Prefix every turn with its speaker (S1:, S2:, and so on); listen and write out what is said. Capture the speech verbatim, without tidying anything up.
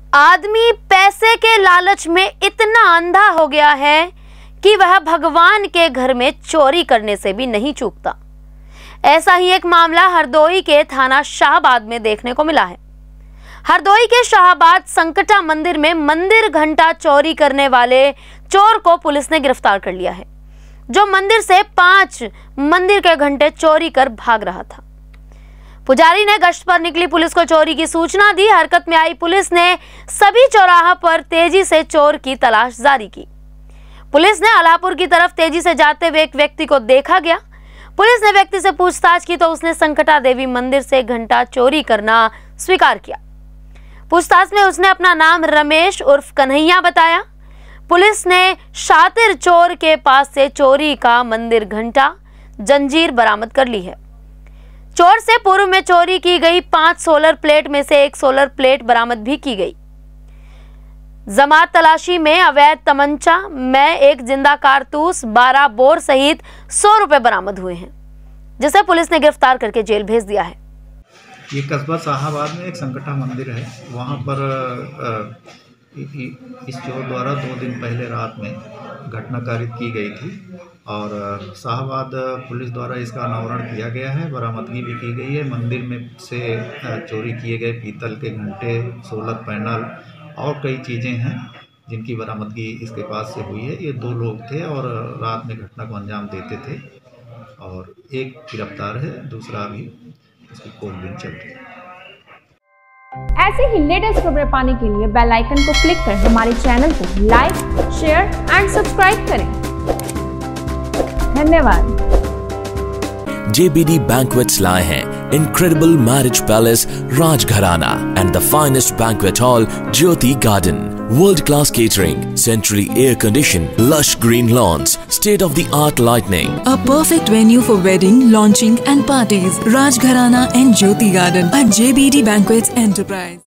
S1: आदमी पैसे के लालच में इतना अंधा हो गया है कि वह भगवान के घर में चोरी करने से भी नहीं चूकता। ऐसा ही एक मामला हरदोई के थाना शाहबाद में देखने को मिला है। हरदोई के शाहबाद संकटा मंदिर में मंदिर घंटा चोरी करने वाले चोर को पुलिस ने गिरफ्तार कर लिया है, जो मंदिर से पांच मंदिर के घंटे चोरी कर भाग रहा था। पुजारी ने गश्त पर निकली पुलिस को चोरी की सूचना दी। हरकत में आई पुलिस ने सभी चौराहा पर तेजी से चोर की तलाश जारी की। पुलिस ने अलापुर की तरफ तेजी से जाते हुए एक व्यक्ति को देखा गया। पुलिस ने व्यक्ति से पूछताछ की तो उसने संकटा देवी मंदिर से घंटा चोरी करना स्वीकार किया। पूछताछ में उसने अपना नाम रमेश उर्फ कन्हैया बताया। पुलिस ने शातिर चोर के पास से चोरी का मंदिर घंटा जंजीर बरामद कर ली है। चोर से पूर्व में चोरी की गई पांच सोलर प्लेट में से एक सोलर प्लेट बरामद भी की गई। जमात तलाशी में अवैध तमंचा में एक जिंदा कारतूस, बारह बोर सहित सौ रुपए बरामद हुए हैं, जिसे पुलिस ने गिरफ्तार करके जेल भेज दिया है।
S2: ये कस्बा शाहबाद में एक संकटा मंदिर है। वहाँ पर इस चोर द्वारा दो दिन पहले रात में घटना कारित की गई थी और शाहबाद पुलिस द्वारा इसका अनावरण किया गया है, बरामदगी भी की गई है। मंदिर में से चोरी किए गए पीतल के घंटे, सोलर पैनल और कई चीज़ें हैं जिनकी बरामदगी इसके पास से हुई है। ये दो लोग थे और रात में घटना को अंजाम देते थे और एक गिरफ्तार है, दूसरा अभी इसकी खोजबीन चल रही है।
S3: ऐसे ही लेटेस्ट खबरें पाने के लिए बेल आइकन को क्लिक कर हमारे चैनल को लाइक, शेयर एंड सब्सक्राइब करें। धन्यवाद।
S4: J B D Banquets लाए हैं Incredible Marriage Palace Rajgharana and the finest banquet hall Jyoti Garden. World-class catering, centrally air-conditioned, lush green lawns, state-of-the-art lighting.
S5: A perfect venue for wedding, launching and parties. Rajgharana and Jyoti Garden at J B D Banquets Enterprise.